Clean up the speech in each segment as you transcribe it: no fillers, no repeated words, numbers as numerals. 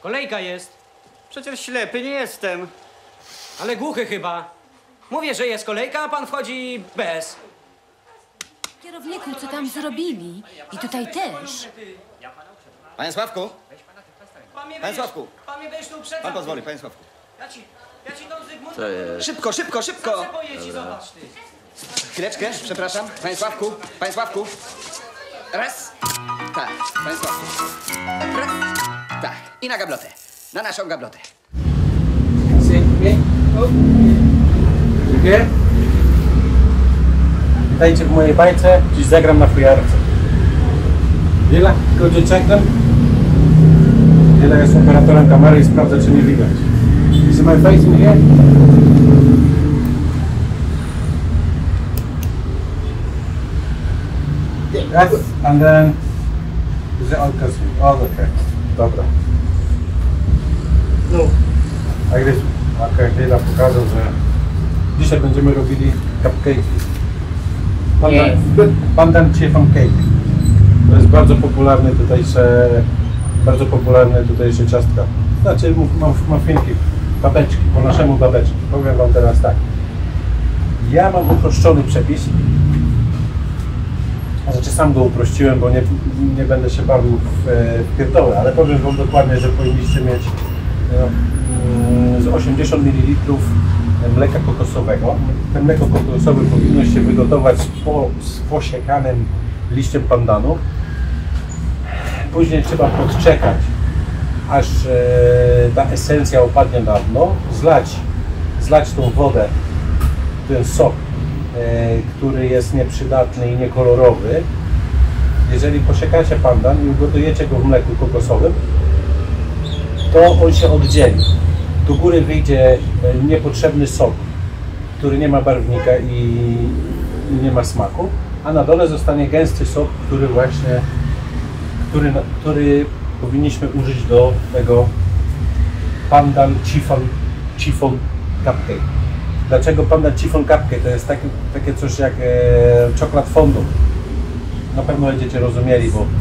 Kolejka jest. Przecież ślepy nie jestem. Ale głuchy chyba. Mówię, że jest kolejka, a pan wchodzi bez. Kierowniku, co tam zrobili? I tutaj też. Panie Sławku? Panie Sławku. Pan mnie będziesz tu uprzedzał. Pan pozwoli, panie Sławku. Ja ci tą Zygmunta... Co jest? Szybko, szybko, szybko! Co pojedzie, zobacz ty. Chwileczkę, przepraszam. Panie Sławku, panie Sławku. Raz. Tak, panie Sławku. Raz. Tak. I na gablotę. Na naszą gablotę. Dziękuję. Witajcie w mojej bajce. Dziś zagram na fujarce. Wiele godzin czekam. Wiele jest operatorem kamery i sprawdza, czy mnie widać. See my face in here? Yes, and then is it all okay. Dobra. No. Tak jest. Wiela pokazał, że dzisiaj będziemy robili cupcake. Pandan chiffon cake. To jest bardzo popularne tutejsze ciastka. Znaczy muffinki, babeczki, po naszemu babeczki. Powiem wam teraz tak. Ja mam uproszczony przepis. Znaczy sam go uprościłem, bo nie będę się bawił w pierdołę, ale powiem wam dokładnie, że powinniście mieć z 80 ml mleka kokosowego. Ten mleko kokosowe powinno się wygotować z posiekanym liściem pandanu. Później trzeba podczekać, aż ta esencja opadnie na dno, zlać tą wodę, ten sok, który jest nieprzydatny i niekolorowy. Jeżeli posiekacie pandan i ugotujecie go w mleku kokosowym, to on się oddzieli. Do góry wyjdzie niepotrzebny sok, który nie ma barwnika i nie ma smaku, a na dole zostanie gęsty sok, który powinniśmy użyć do tego pandan chiffon cupcake. Dlaczego pandan chiffon cupcake? To jest takie coś jak czekolad fondant. Na pewno będziecie rozumieli, bo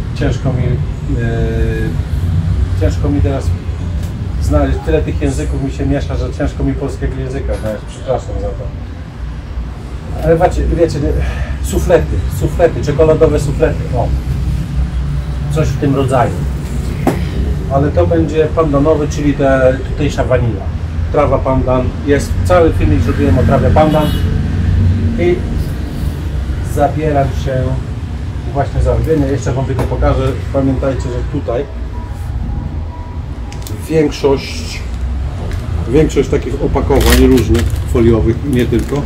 ciężko mi teraz znaleźć, tyle tych języków mi się miesza, że ciężko mi polskiego języka znaleźć. Przepraszam za to. Ale wiecie, suflety, czekoladowe suflety, o. Coś w tym rodzaju. Ale to będzie pandanowy, czyli tutejsza wanila. Trawa pandan, cały filmik zrobiłem o trawie pandan i zabieram się właśnie za robienie. Jeszcze wam tylko pokażę, pamiętajcie, że tutaj większość takich opakowań różnych, foliowych, nie tylko,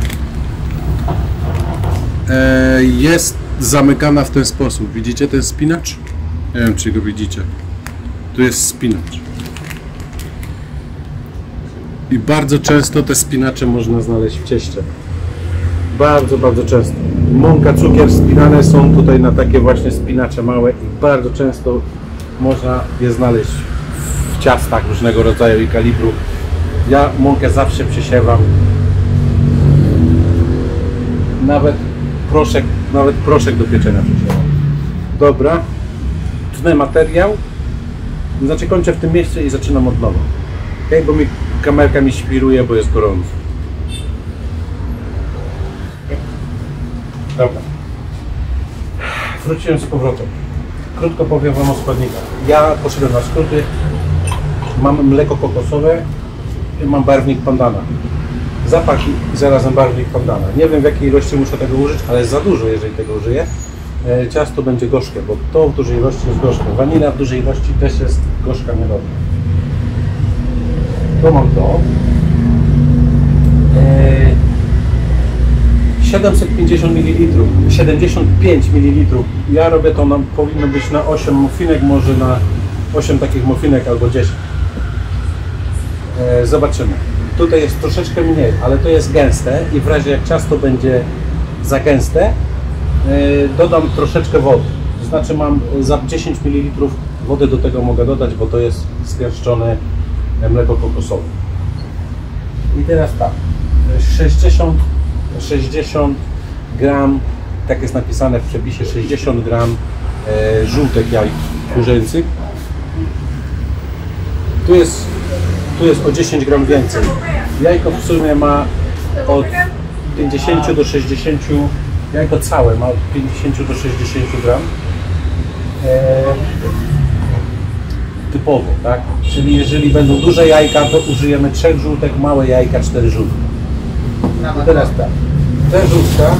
jest zamykana w ten sposób. Widzicie ten spinacz? Nie wiem, czy go widzicie. Tu jest spinacz. I bardzo często te spinacze można znaleźć w cieście. Bardzo, bardzo często. Mąka, cukier spinane są tutaj na takie właśnie spinacze małe i bardzo często można je znaleźć w ciastach różnego rodzaju i kalibru. Ja mąkę zawsze przesiewam. Nawet proszek do pieczenia przesiewam. Dobra. Tnę materiał. Znaczy kończę w tym miejscu i zaczynam od nowa. Okay? Bo kamerka mi świruje, bo jest gorąco. Dobra. Wróciłem z powrotem. Krótko powiem wam o składnikach. Ja poszedłem na skróty. Mam mleko kokosowe i mam barwnik pandana. Zapach i zarazem barwnik pandana. Nie wiem, w jakiej ilości muszę tego użyć, ale za dużo, jeżeli tego użyję. Ciasto będzie gorzkie, bo to w dużej ilości jest gorzkie. Wanila w dużej ilości też jest gorzka, niedobra. To mam to. 750 ml, 75 ml. Ja robię to, powinno być na 8 muffinek, może na 8 takich muffinek albo 10. Zobaczymy. Tutaj jest troszeczkę mniej, ale to jest gęste i w razie jak ciasto będzie za gęste, dodam troszeczkę wody. To znaczy mam za 10 ml wody do tego mogę dodać, bo to jest zgęszczone mleko kokosowe. I teraz tak, 60 gram, tak jest napisane w przepisie, 60 gram żółtek jaj kurzęcych. tu jest o 10 gram więcej. Jajko w sumie ma od 50 do 60, jajko całe ma od 50 do 60 gram. Typowo, tak? Czyli jeżeli będą duże jajka, to użyjemy 3 żółtek, małe jajka 4 żółtki. I teraz tak, te żółtka,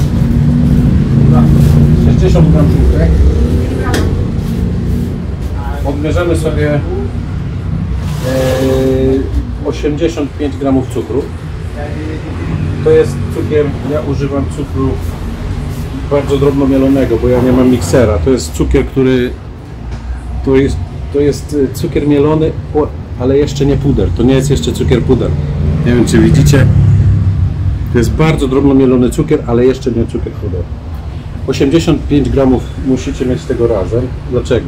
60 gram żółtek, odmierzamy sobie 85 gramów cukru. To jest cukier, ja używam cukru bardzo drobno mielonego, bo ja nie mam miksera. To jest cukier, który to jest cukier mielony, ale jeszcze nie puder. To nie jest jeszcze cukier puder. Nie wiem, czy widzicie. To jest bardzo drobno mielony cukier, ale jeszcze nie cukier puder. 85 gramów musicie mieć tego razem. Dlaczego?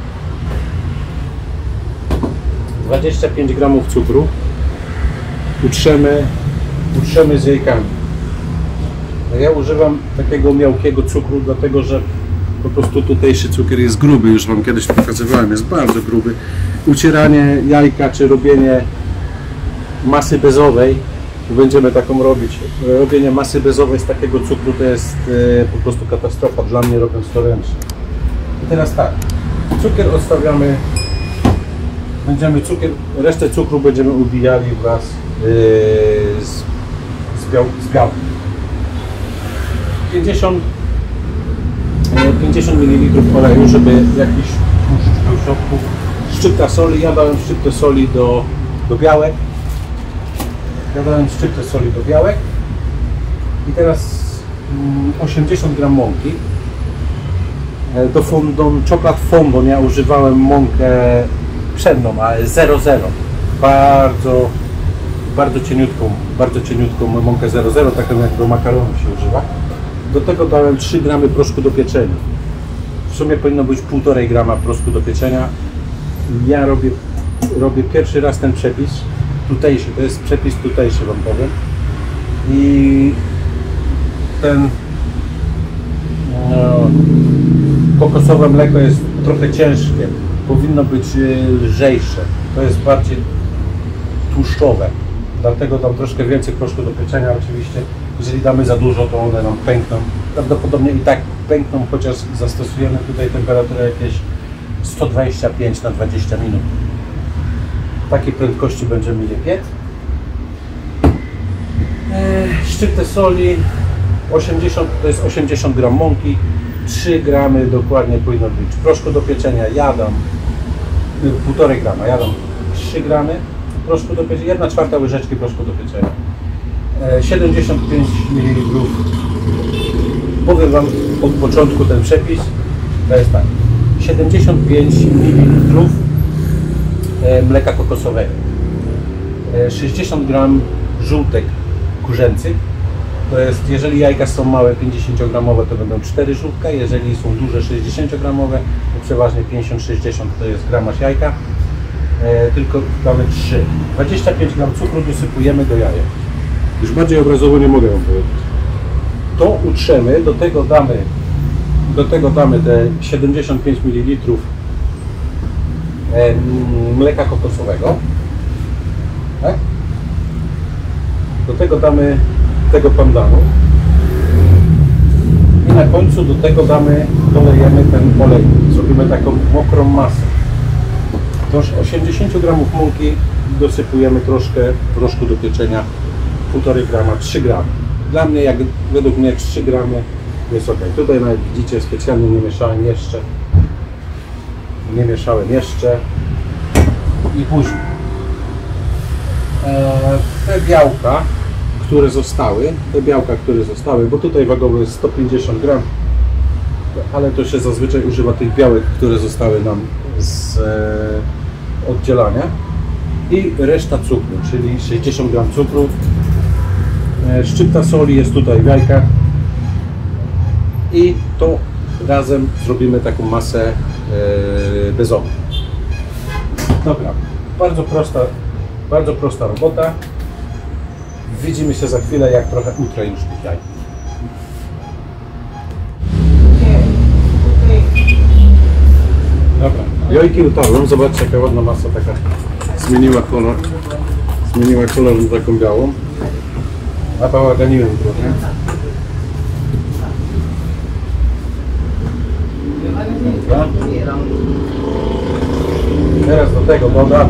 25 gramów cukru utrzemy z jajkami. Ja używam takiego miałkiego cukru, dlatego że po prostu tutejszy cukier jest gruby, już Wam kiedyś pokazywałem, jest bardzo gruby. Ucieranie jajka czy robienie masy bezowej, będziemy taką robić. Robienie masy bezowej z takiego cukru to jest po prostu katastrofa dla mnie, robiąc to ręcznie. I teraz tak, cukier odstawiamy, resztę cukru będziemy ubijali wraz z białkiem. 50 ml oleju, żeby jakiś tłuszcz był w środku. Szczypta soli, ja dałem szczyptę soli do białek. I teraz 80 gram mąki. Do fondant, czoklat fondant ja używałem mąkę pszenną, ale 0,0. Bardzo cieniutką mąkę 0,0, taką jak do makaronu się używa. Do tego dałem 3 gramy proszku do pieczenia. W sumie powinno być 1,5 grama proszku do pieczenia. Ja robię pierwszy raz ten przepis tutejszy, to jest przepis tutejszy, Wam powiem. I ten kokosowe mleko jest trochę ciężkie, powinno być lżejsze. To jest bardziej tłuszczowe. Dlatego dam troszkę więcej proszku do pieczenia oczywiście. Jeżeli damy za dużo, to one nam pękną. Prawdopodobnie i tak pękną, chociaż zastosujemy tutaj temperaturę jakieś 125 na 20 minut. W takiej prędkości będziemy je piec. Szczyptę soli, to jest 80 gram mąki, 3 gramy dokładnie powinno być proszku do pieczenia. Ja dam 1,5 grama, ja dam 3 gramy proszku do pieczenia, 1/4 łyżeczki proszku do pieczenia. 75 ml. Powiem Wam od początku ten przepis. To jest tak. 75 ml mleka kokosowego. 60 gram żółtek kurzęcych. To jest, jeżeli jajka są małe, 50-gramowe, to będą 4 żółtka. Jeżeli są duże, 60-gramowe, to przeważnie 50-60 to jest gramaż jajka. Tylko damy 3. 25 gram cukru dosypujemy do jajek. Już bardziej obrazowo nie mogę Wam powiedzieć. To utrzemy, do tego damy te 75 ml mleka kokosowego. Tak? Do tego damy tego pandanu. I na końcu do tego dolejemy ten olej. Zrobimy taką mokrą masę. Do 80 gramów mąki dosypujemy troszkę proszku do pieczenia, 1,5 grama, 3 gramy. Dla mnie, według mnie 3 gramy jest ok. Tutaj nawet widzicie, specjalnie nie mieszałem jeszcze. I później te białka, które zostały, bo tutaj wagowo jest 150 gram, ale to się zazwyczaj używa tych białek, które zostały nam z oddzielania, i reszta cukru, czyli 60 gram cukru. Szczypta soli jest tutaj w jajkach i to razem zrobimy taką masę bezową. Dobra, bardzo prosta robota. Widzimy się za chwilę, jak trochę utrę już tych jaj. Dobra, jajki utarłem. Zobaczcie, jaka ładna masa taka zmieniła kolor. Zmieniła kolor na taką białą. A bałaganiłem trochę. Dobra. Teraz do tego dodamy.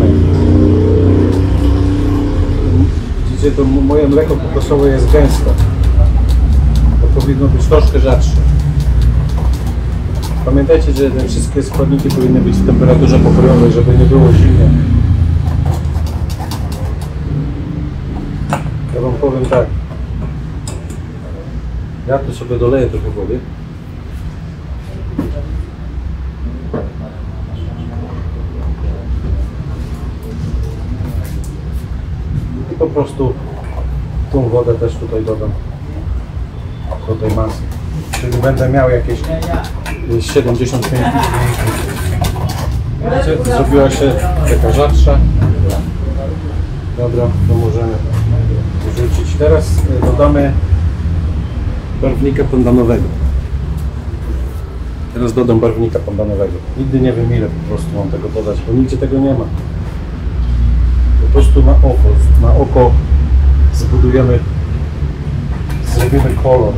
Widzicie, to moje mleko kokosowe jest gęste. To powinno być troszkę rzadsze. Pamiętajcie, że te wszystkie składniki powinny być w temperaturze pokojowej, żeby nie było zimno. Ja wam powiem tak. Ja tu sobie doleję trochę wody. I po prostu tą wodę też tutaj dodam do tej masy. Czyli będę miał jakieś 75 ml. Zrobiła się taka rzadsza. Dobra, to możemy wrzucić. Teraz dodamy barwnika pandanowego. Teraz dodam barwnika pandanowego. Nigdy nie wiem ile po prostu mam tego dodać, bo nigdzie tego nie ma. Po prostu na oko zbudujemy, zrobimy kolor.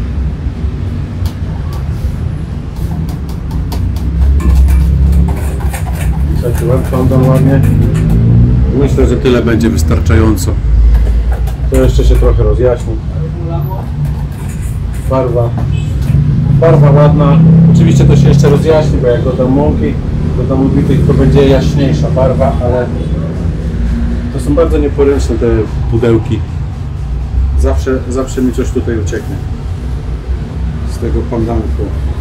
Zacząłem pandan ładnie. Myślę, że tyle będzie wystarczająco. To jeszcze się trochę rozjaśni. Barwa ładna. Oczywiście to się jeszcze rozjaśni, bo jak dodam mąki, dodam ubitych, to będzie jaśniejsza barwa, ale to są bardzo nieporęczne te pudełki. Zawsze mi coś tutaj ucieknie z tego pandanku.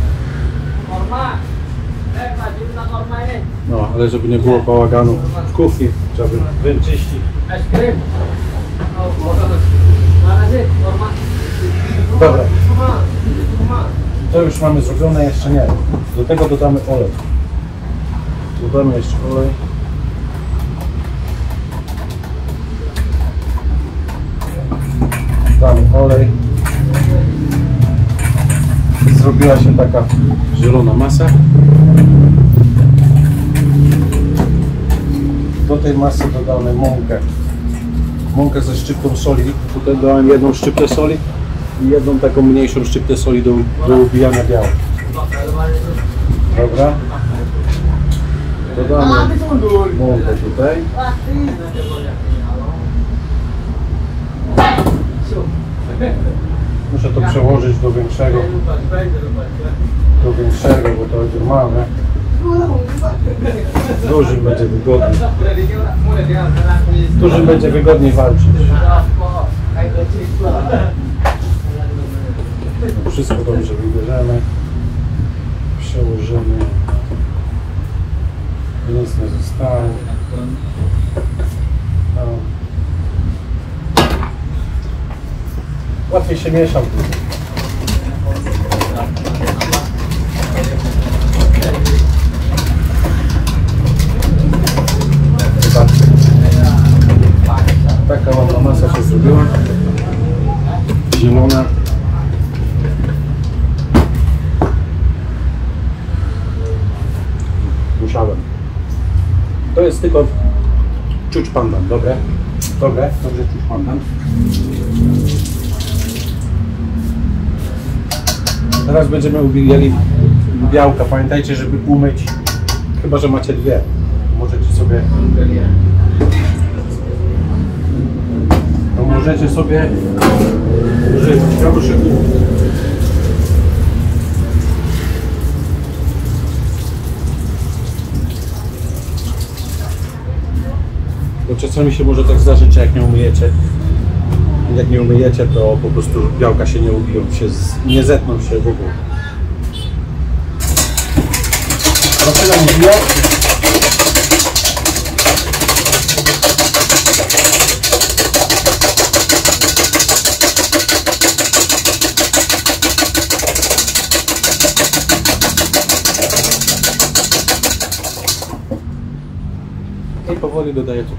No, ale żeby nie było bałaganu w kuchni, trzeba wyczyścić. Dobra. To już mamy zrobione, jeszcze nie. Do tego dodamy olej. Dodamy jeszcze olej. Dodamy olej. Zrobiła się taka zielona masa. Do tej masy dodamy mąkę. Mąkę ze szczyptą soli. Tutaj dałem jedną szczyptę soli i jedną taką mniejszą szczyptę soli do ubijania białka. Dobra. Dodamy mąkę tutaj. Muszę to przełożyć do większego, bo to jest normalne. Dużym będzie wygodniej. Dużym będzie wygodniej walczyć. Wszystko dobrze wybierzemy. Przełożymy. Nic nie zostało. Łatwiej się mieszał. Taka ładna masa się zrobiła. Zielona. Musiałem. To jest tylko czuć pandan, dobre? Dobrze czuć pandan. Teraz będziemy ubijali białka. Pamiętajcie, żeby umyć, chyba że macie dwie. Możecie sobie używać. Ja muszę bo czasami się może tak zdarzyć, że jak nie umyjecie. Jak nie umyjecie, to po prostu białka się nie ubiją, nie zetną się w ogóle. Zaczynam ubijać. I powoli dodaję cukier.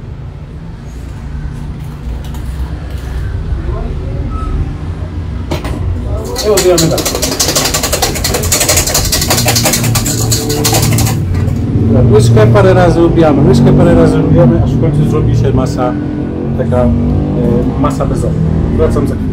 I odbieramy dalej. Łyżkę parę razy ubijamy, aż w końcu zrobi się masa taka masa bezowa. Wracam za chwilę.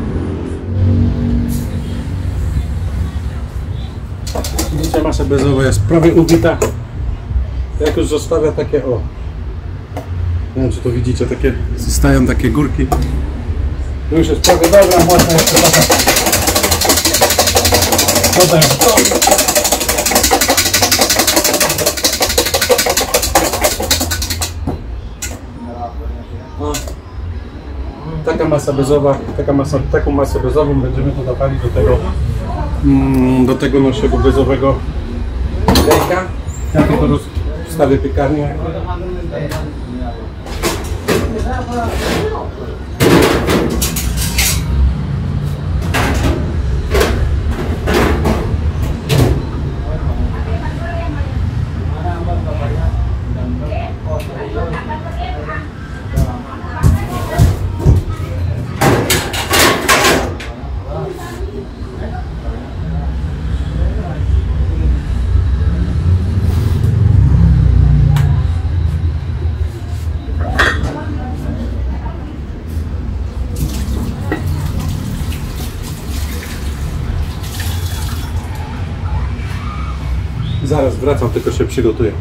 Widzicie, masa bezowa jest prawie ubita. Jak już zostawia takie, o, nie wiem czy to widzicie, takie zostają takie górki. To już jest prawie dobra, można jeszcze dodać to. No. Taka masa bezowa, taką masę bezową będziemy tu dawali do tego naszego bezowego jajka. Ja tylko wstawię piekarnię. Zaraz wracam, tylko się przygotuję.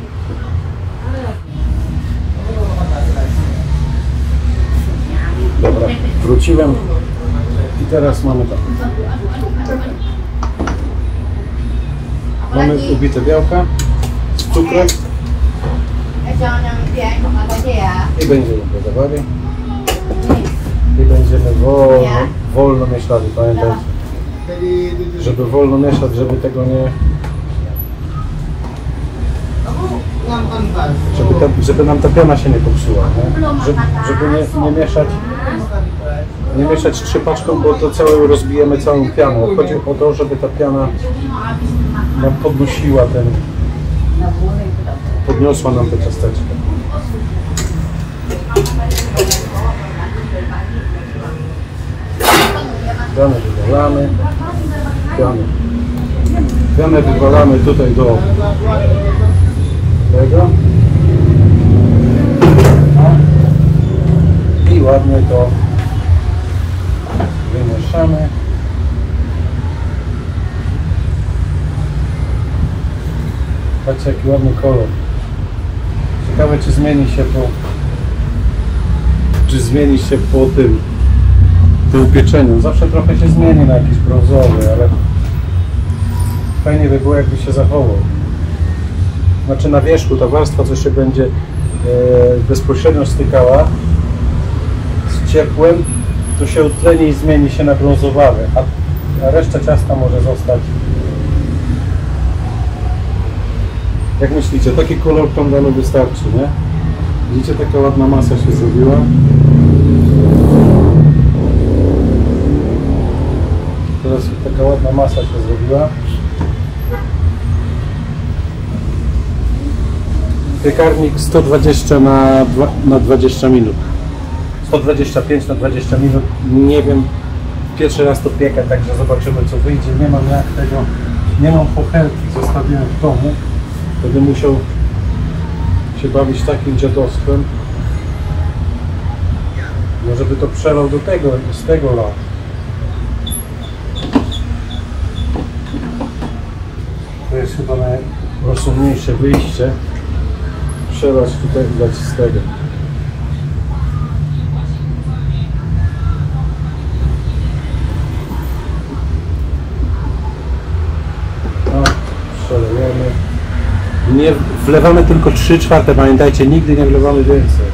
Dobra, wróciłem i teraz mamy tak. Mamy ubite białka z cukrem i będziemy dodawali i będziemy wolno mieszali, pamiętajcie, żeby wolno mieszać, żeby tego nie... Żeby nam ta piana się nie popsuła, nie? Żeby nie mieszać trzypaczką, bo to całe rozbijemy całą pianę. Chodzi o to, żeby ta piana nam podnosiła podniosła nam te ciasteczka. Pianę wywalamy, pianę wywalamy tutaj do tego i ładnie to wymieszamy. Patrzcie, jaki ładny kolor. Ciekawe, czy zmieni się po upieczeniu. Zawsze trochę się zmieni na jakiś brązowy, ale fajnie by było, jakby się zachował. Znaczy na wierzchu ta warstwa, co się będzie bezpośrednio stykała z ciepłem, to się utleni i zmieni się na brązowawy, a reszta ciasta może zostać. Jak myślicie, taki kolor panu wystarczy, nie? Widzicie, taka ładna masa się zrobiła. Teraz taka ładna masa się zrobiła. Piekarnik 120 na 20 minut. 125 na 20 minut. Nie wiem, pierwszy raz to piekę, także zobaczymy, co wyjdzie. Nie mam jak tego, nie mam pochelki, zostawiłem w domu. Będę musiał się bawić takim dziadostwem, no żeby to przelał do tego, z tego lał. To jest chyba najrozsądniejsze wyjście. Przelać tutaj i dać z tego. No, przelejemy. Nie wlewamy tylko 3/4, pamiętajcie, nigdy nie wlewamy więcej.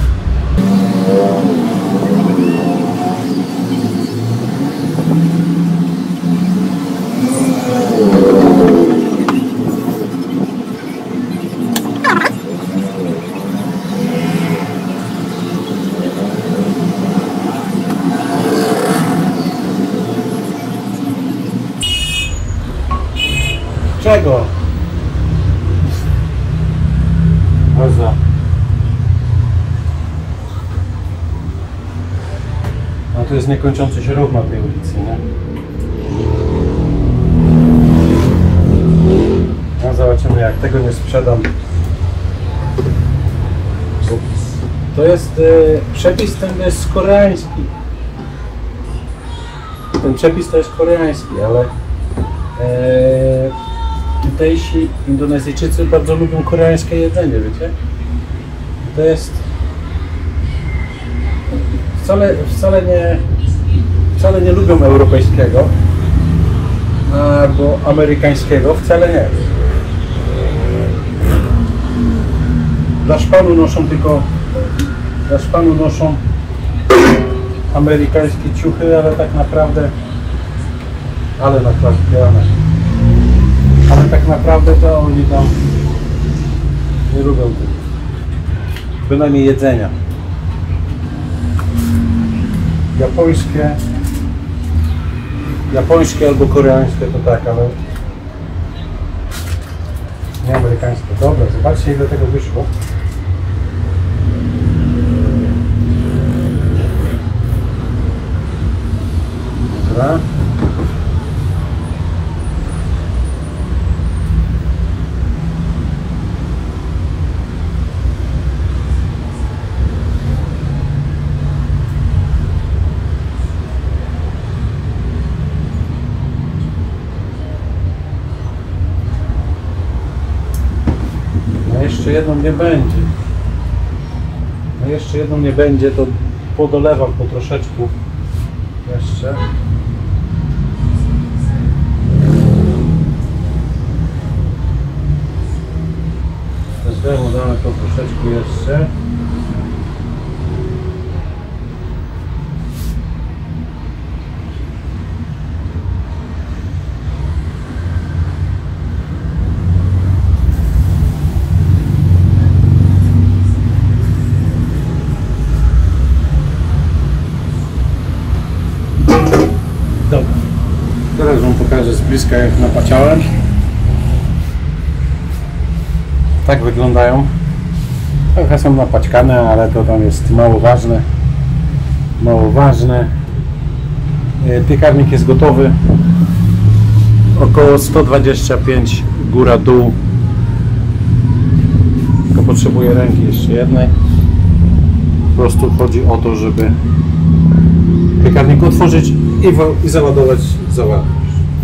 Czego? Bardzo. No to jest niekończący się ruch na tej ulicy, nie? No zobaczymy, jak tego nie sprzedam, To jest przepis, ten jest koreański. Ten przepis to jest koreański, ale tutejsi Indonezyjczycy bardzo lubią koreańskie jedzenie, wiecie? To jest wcale nie lubią europejskiego albo amerykańskiego, wcale nie. Dla szpanu noszą amerykańskie ciuchy, ale tak naprawdę ale tak naprawdę to oni tam nie lubią tego. Bynajmniej jedzenia. Japońskie albo koreańskie to tak, ale nie amerykańskie. Dobra, zobaczcie ile tego wyszło. Dobra. Jeszcze jedną nie będzie, to podolewam po troszeczku jeszcze. Damy to troszeczkę jeszcze. Dobra. Teraz wam pokażę z bliska, jak napaciałem. Tak wyglądają. Trochę są napaćkane, ale to tam jest mało ważne. Mało ważne. Piekarnik jest gotowy. Około 125 góra-dół. Tylko potrzebuję ręki jeszcze jednej. Po prostu chodzi o to, żeby piekarnik otworzyć i załadować zawartość.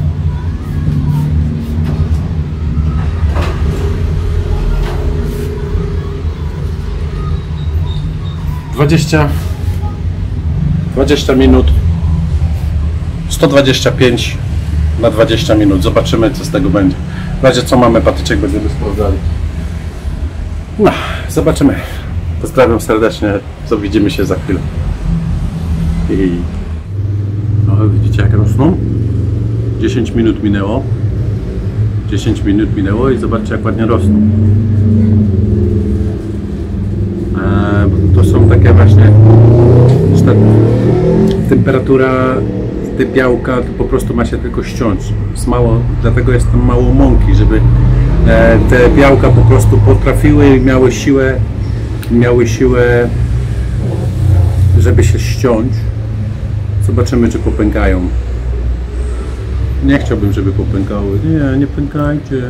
Dwadzieścia minut, 125 na 20 minut. Zobaczymy, co z tego będzie. W razie co mamy patyczek, będziemy sprawdzali. No, zobaczymy. Pozdrawiam serdecznie, widzimy się za chwilę. No, widzicie, jak rosną? 10 minut minęło. 10 minut minęło i zobaczcie, jak ładnie rosną. To są takie właśnie, że ta temperatura, te białka to po prostu ma się tylko ściąć. Jest mało, dlatego jest tam mało mąki, żeby te białka po prostu potrafiły i miały siłę, żeby się ściąć. Zobaczymy, czy popękają. Nie chciałbym, żeby popękały. Nie pękajcie.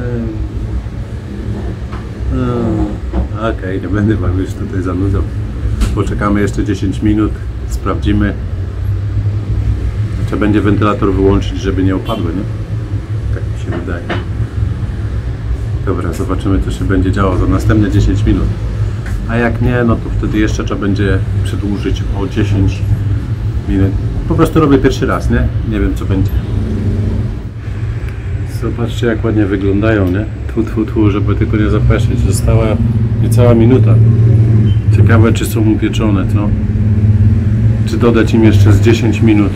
Okej, nie będę wam już tutaj zanudzał. Poczekamy jeszcze 10 minut, sprawdzimy. Trzeba będzie wentylator wyłączyć, żeby nie opadły, nie? Tak mi się wydaje. Dobra, zobaczymy, co się będzie działo za następne 10 minut. A jak nie, no to wtedy jeszcze trzeba będzie przedłużyć o 10 minut. Po prostu robię pierwszy raz, nie? Nie wiem, co będzie. Zobaczcie, jak ładnie wyglądają, nie? Tfu, żeby tylko nie zapeszyć. Została niecała minuta. Ciekawe, czy są upieczone, co? Czy dodać im jeszcze z 10 minut.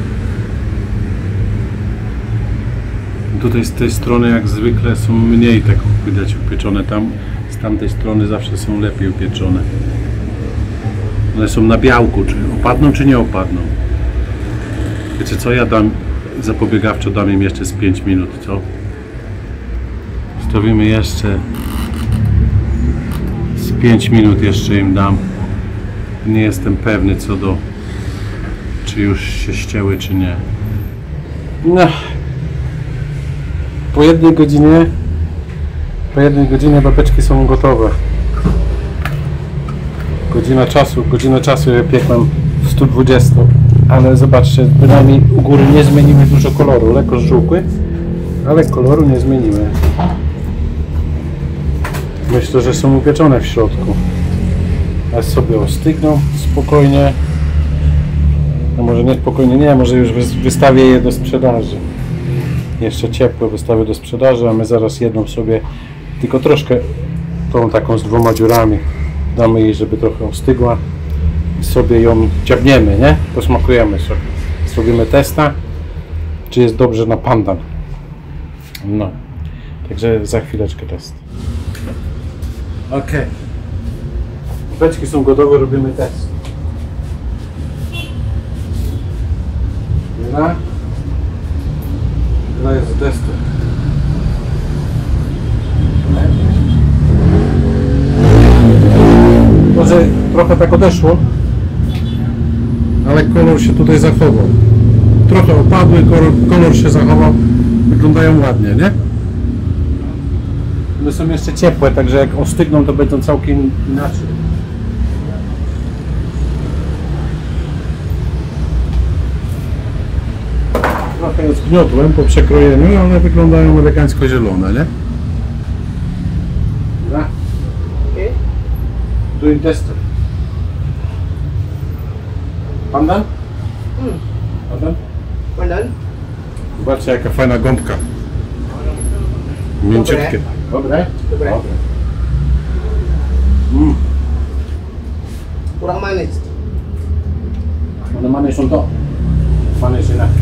Tutaj z tej strony, jak zwykle, są mniej tak widać upieczone. Tam, z tamtej strony zawsze są lepiej upieczone. One są na białku. Czy opadną, czy nie opadną? Wiecie co? Ja dam zapobiegawczo, dam im jeszcze z 5 minut, co? Stawimy jeszcze z 5 minut jeszcze im dam. Nie jestem pewny co do, czy już się ścięły, czy nie. No. Po jednej godzinie babeczki są gotowe. Godzinę czasu ja piekłem w 120, ale zobaczcie, bynajmniej u góry nie zmienimy dużo koloru, lekko żółkły, ale koloru nie zmienimy. Myślę, że są upieczone w środku. Aż sobie ostygną spokojnie. No może nie spokojnie, nie, może już wystawię je do sprzedaży. Jeszcze ciepłe wystawię do sprzedaży, a my zaraz jedną sobie, tylko troszkę tą taką z 2 dziurami. Damy jej, żeby trochę ostygła i sobie ją dziabniemy, nie? Posmakujemy sobie. Zrobimy testa, czy jest dobrze na pandan. No, także za chwileczkę test. Ok. Beczki są gotowe, robimy test. Dobra? To jest testu. Może trochę tak odeszło, ale kolor się tutaj zachował. Trochę opadły, kolor się zachował. Wyglądają ładnie, nie? One są jeszcze ciepłe, także jak ostygną, to będą całkiem inaczej. Trochę je zgniotłem po przekrojeniu, one wyglądają elegancko zielone, nie? Dobra. Doing tester. Pandan? Pandan? Pandan? Zobaczcie, jaka fajna gąbka. Mięciutkie. Dobre? Dobre. Kurang manis. One mane są to. Mane się na.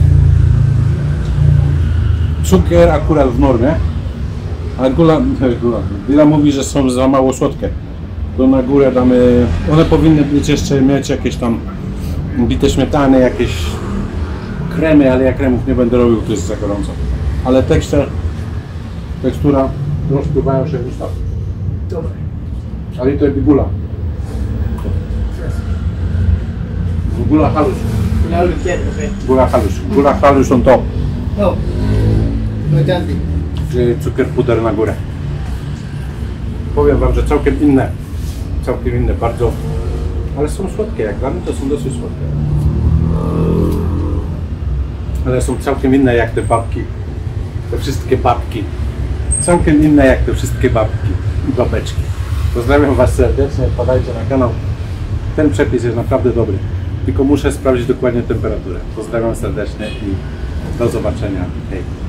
Cukier akurat w normie. A Dila mówi, że są za mało słodkie. To na górę damy. One powinny być jeszcze mieć jakieś tam bite śmietany, jakieś kremy, ale ja kremów nie będę robił, to jest za gorąco. Ale tekstura rozpływają się w ustach. Dobre. Ale to jest gula. Gula halus. Lalu dikit, okey. Gula halus. Gula halus on top. Oh. No cantik. Cukier puder na górę. Powiem wam, że całkiem inne, bardzo, ale są słodkie, jak dla mnie to są dosyć słodkie. Ale są całkiem inne jak te babki, te wszystkie babki. Całkiem inne jak te wszystkie babki i babeczki. Pozdrawiam was serdecznie, wpadajcie na kanał. Ten przepis jest naprawdę dobry, tylko muszę sprawdzić dokładnie temperaturę. Pozdrawiam serdecznie i do zobaczenia. Hej.